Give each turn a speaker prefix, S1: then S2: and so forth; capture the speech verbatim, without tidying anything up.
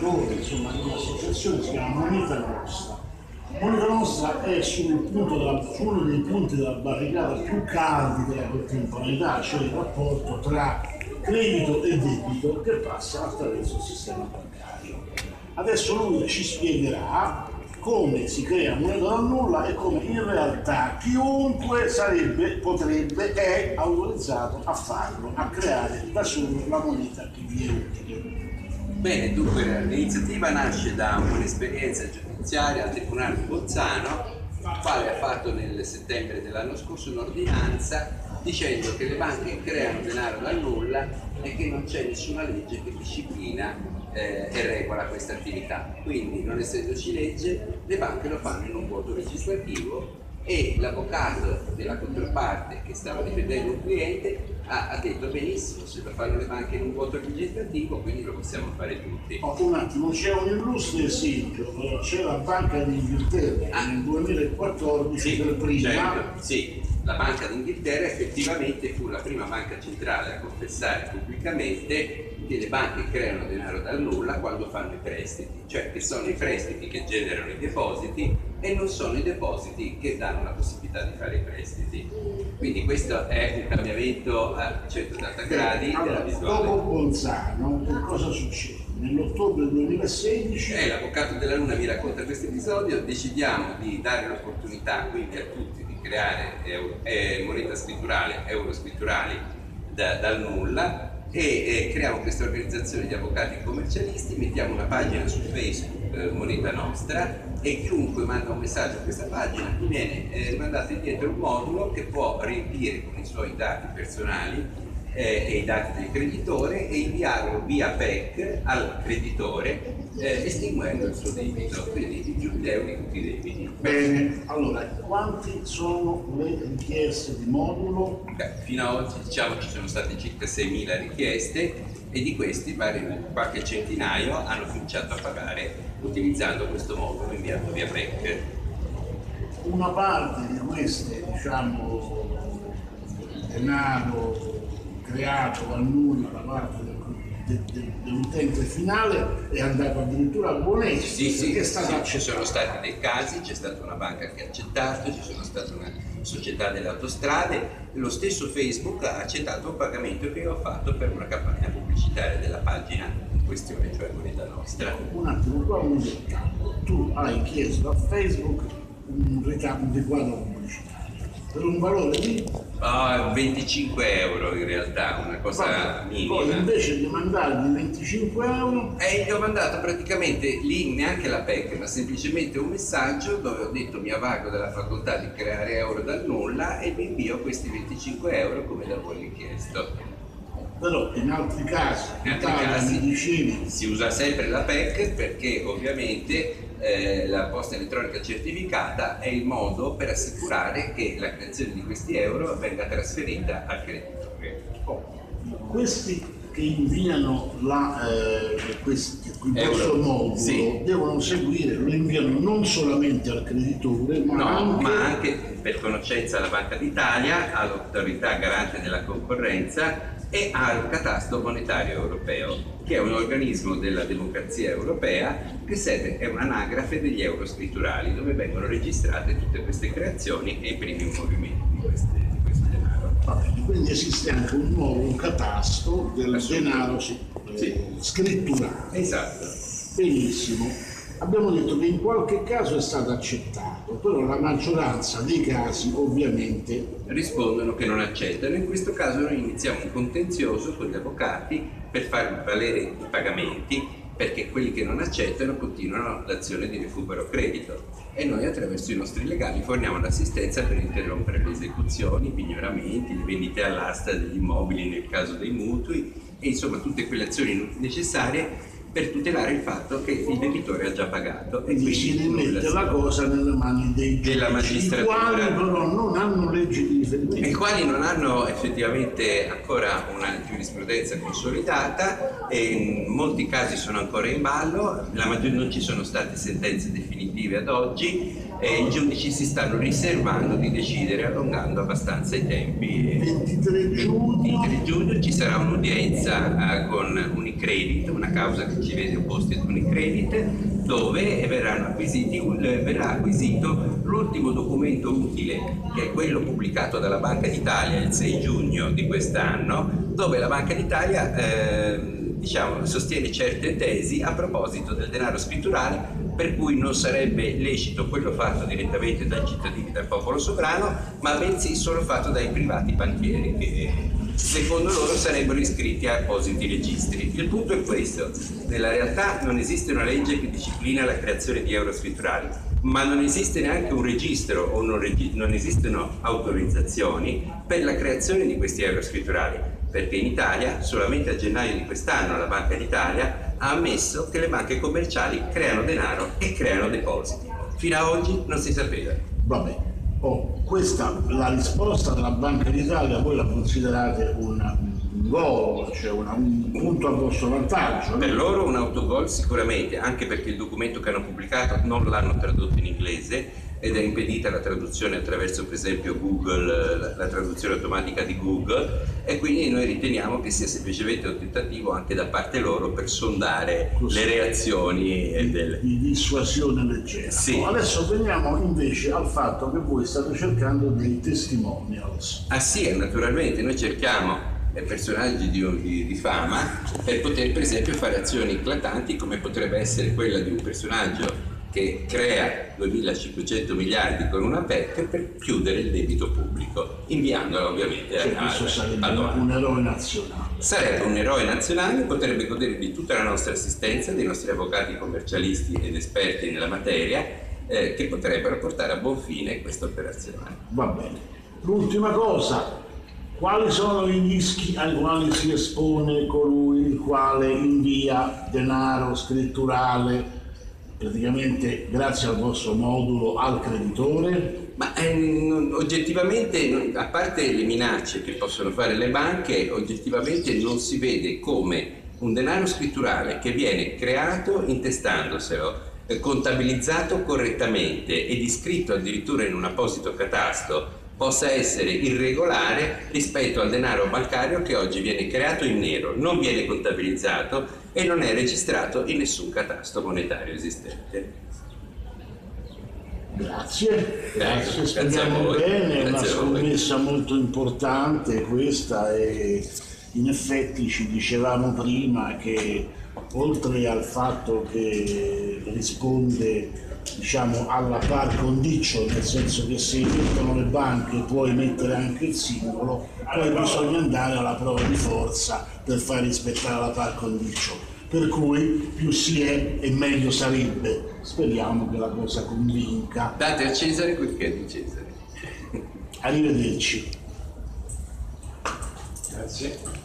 S1: fondatore, insomma, di un'associazione che si chiama Moneta Nostra. Moneta Nostra è sul punto della, su uno dei punti della barricata più caldi della contemporaneità, cioè il rapporto tra credito e debito che passa attraverso il sistema bancario. Adesso lui ci spiegherà come si crea moneta dal nulla e come in realtà chiunque sarebbe, potrebbe, è autorizzato a farlo, a creare da solo la moneta che vi è utile.
S2: Bene, dunque l'iniziativa nasce da un'esperienza giudiziaria al Tribunale di Bolzano, il quale ha fatto nel settembre dell'anno scorso un'ordinanza dicendo che le banche creano denaro dal nulla e che non c'è nessuna legge che disciplina eh, e regola questa attività. Quindi, non essendoci legge, le banche lo fanno in un vuoto legislativo e l'avvocato della controparte che stava difendendo un cliente ha, ha detto benissimo, se lo fanno le banche in un vuoto legislativo, quindi lo possiamo fare tutti.
S1: Oh, un attimo, c'è un illustre esempio, c'è la Banca d'Inghilterra ah. nel duemilaquattordici
S2: sì,
S1: per prima.
S2: Certo, sì, la Banca d'Inghilterra effettivamente fu la prima banca centrale a confessare pubblicamente che le banche creano denaro dal nulla quando fanno i prestiti, cioè che sono i prestiti che generano i depositi e non sono i depositi che danno la possibilità di fare i prestiti. Quindi questo è un cambiamento a centottanta gradi
S1: allora,
S2: della visuale.
S1: Dopo Bolzano, che cosa succede? Nell'ottobre duemilasedici
S2: eh, l'avvocato della Luna mi racconta questo episodio, decidiamo di dare l'opportunità quindi a tutti di creare euro, eh, moneta scritturale, euro scritturali da, dal nulla e eh, creiamo questa organizzazione di avvocati commercialisti, mettiamo una pagina su Facebook, eh, Moneta Nostra, e chiunque manda un messaggio a questa pagina gli viene eh, mandato indietro un modulo che può riempire con i suoi dati personali eh, e i dati del creditore e inviarlo via P E C al creditore eh, estinguendo il suo debito, quindi giù gli euro di tutti i debiti.
S1: Bene, allora quanti sono le richieste di modulo?
S2: Beh, fino ad oggi diciamo ci sono state circa seimila richieste e di questi qualche centinaio hanno cominciato a pagare utilizzando questo modulo inviato via P E C.
S1: Una parte di queste, diciamo, denaro creato dal nulla da parte del, del, del, dell'utente finale è andato addirittura a buon esito.
S2: Sì, sì,
S1: è stato
S2: sì, ci sono stati dei casi, c'è stata una banca che ha accettato, ci sono state una società delle autostrade, lo stesso Facebook ha accettato un pagamento che io ho fatto per una campagna pubblicitaria della pagina in questione, cioè Moneta Nostra.
S1: Un attimo, qua un dettaglio. Tu hai chiesto a Facebook un riquadro pubblicitario per un valore di
S2: oh, venticinque euro in realtà, una cosa
S1: Vabbè,
S2: minima.
S1: Poi invece di mandargli venticinque euro
S2: e gli ho mandato praticamente lì neanche la P E C, ma semplicemente un messaggio dove ho detto mi avvalgo della facoltà di creare euro dal nulla e vi invio questi venticinque euro come da voi richiesto.
S1: Però in altri casi,
S2: in altri casi
S1: dicevi,
S2: si usa sempre la P E C perché ovviamente eh, la posta elettronica certificata è il modo per assicurare che la creazione di questi euro venga trasferita al creditore.
S1: Oh, questi che inviano la, eh, questi, questo modulo
S2: sì.
S1: devono seguire, lo inviano non solamente al creditore ma,
S2: no,
S1: anche...
S2: ma anche per conoscenza alla Banca d'Italia, all'autorità garante della concorrenza e al Catasto Monetario Europeo, che è un organismo della democrazia europea che serve, è un'anagrafe degli euro scritturali dove vengono registrate tutte queste creazioni e i primi movimenti di queste, di questo denaro.
S1: Vabbè, quindi esiste anche un nuovo un catasto del denaro sì,
S2: sì.
S1: eh, scritturale.
S2: Esatto.
S1: Benissimo. Abbiamo detto che in qualche caso è stato accettato, però la maggioranza dei casi ovviamente
S2: rispondono che non accettano. In questo caso noi iniziamo un contenzioso con gli avvocati per far valere i pagamenti, perché quelli che non accettano continuano l'azione di recupero credito e noi attraverso i nostri legali forniamo l'assistenza per interrompere le esecuzioni, i pignoramenti, le vendite all'asta degli immobili nel caso dei mutui e insomma tutte quelle azioni necessarie per tutelare il fatto che il debitore ha già pagato.
S1: Quindi, e quindi si rimette la cosa nelle mani dei
S2: della magistratura,
S1: i quali però non hanno leggi di riferimento.
S2: I quali non hanno effettivamente ancora una giurisprudenza consolidata e in molti casi sono ancora in ballo, la maggior, non ci sono state sentenze definitive ad oggi e i giudici si stanno riservando di decidere allungando abbastanza i tempi.
S1: ventitré giugno.
S2: ventitré giugno ci sarà un'udienza uh, con Unicredit, una causa che ci vede opposti ad Unicredit, dove verranno acquisiti, verrà acquisito l'ultimo documento utile, che è quello pubblicato dalla Banca d'Italia il sei giugno di quest'anno, dove la Banca d'Italia eh, diciamo, sostiene certe tesi a proposito del denaro scritturale, per cui non sarebbe lecito quello fatto direttamente dai cittadini del popolo sovrano, ma bensì solo fatto dai privati banchieri, che secondo loro sarebbero iscritti a appositi registri. Il punto è questo: nella realtà non esiste una legge che disciplina la creazione di euro scritturali, ma non esiste neanche un registro o non, regi- non esistono autorizzazioni per la creazione di questi euro scritturali, perché in Italia solamente a gennaio di quest'anno la Banca d'Italia ha ammesso che le banche commerciali creano denaro e creano depositi. Fino ad oggi non si sapeva.
S1: Vabbè, oh, questa la risposta della Banca d'Italia, voi la considerate un gol, cioè una, un punto a vostro vantaggio?
S2: Per
S1: no?
S2: loro un autogol sicuramente, anche perché il documento che hanno pubblicato non l'hanno tradotto in inglese ed è impedita la traduzione attraverso per esempio Google, la, la traduzione automatica di Google, e quindi noi riteniamo che sia semplicemente un tentativo anche da parte loro per sondare
S1: Così.
S2: le reazioni
S1: Di,
S2: del...
S1: di dissuasione leggera.
S2: Sì.
S1: Adesso veniamo invece al fatto che voi state cercando dei testimonials.
S2: Ah sì, naturalmente noi cerchiamo personaggi di, di, di fama per poter per esempio fare azioni eclatanti, come potrebbe essere quella di un personaggio che crea duemilacinquecento miliardi con una P E C per chiudere il debito pubblico, inviandola ovviamente
S1: Cioè,
S2: a
S1: questo sarebbe
S2: allora,
S1: un eroe nazionale.
S2: sarebbe un eroe nazionale, potrebbe godere di tutta la nostra assistenza, dei nostri avvocati commercialisti ed esperti nella materia, eh, che potrebbero portare a buon fine questa operazione.
S1: Va bene. L'ultima cosa, quali sono i rischi ai quali si espone colui il quale invia denaro scritturale praticamente grazie al vostro modulo al creditore?
S2: Ma ehm, oggettivamente, a parte le minacce che possono fare le banche, oggettivamente non si vede come un denaro scritturale che viene creato intestandoselo, eh, contabilizzato correttamente ed iscritto addirittura in un apposito catasto, possa essere irregolare rispetto al denaro bancario che oggi viene creato in nero, non viene contabilizzato e non è registrato in nessun catasto monetario esistente.
S1: Grazie, grazie,
S2: Grazie
S1: speriamo
S2: a voi.
S1: bene, è una
S2: Grazie a voi.
S1: scommessa molto importante questa, e in effetti ci dicevamo prima che oltre al fatto che risponde diciamo alla par condicio, nel senso che se mettono le banche puoi mettere anche il singolo, poi bisogna andare alla prova di forza per far rispettare la par condicio, per cui più si è e meglio sarebbe. Speriamo che la cosa convinca.
S2: Date a Cesare quel che è di Cesare.
S1: Arrivederci.
S2: Grazie.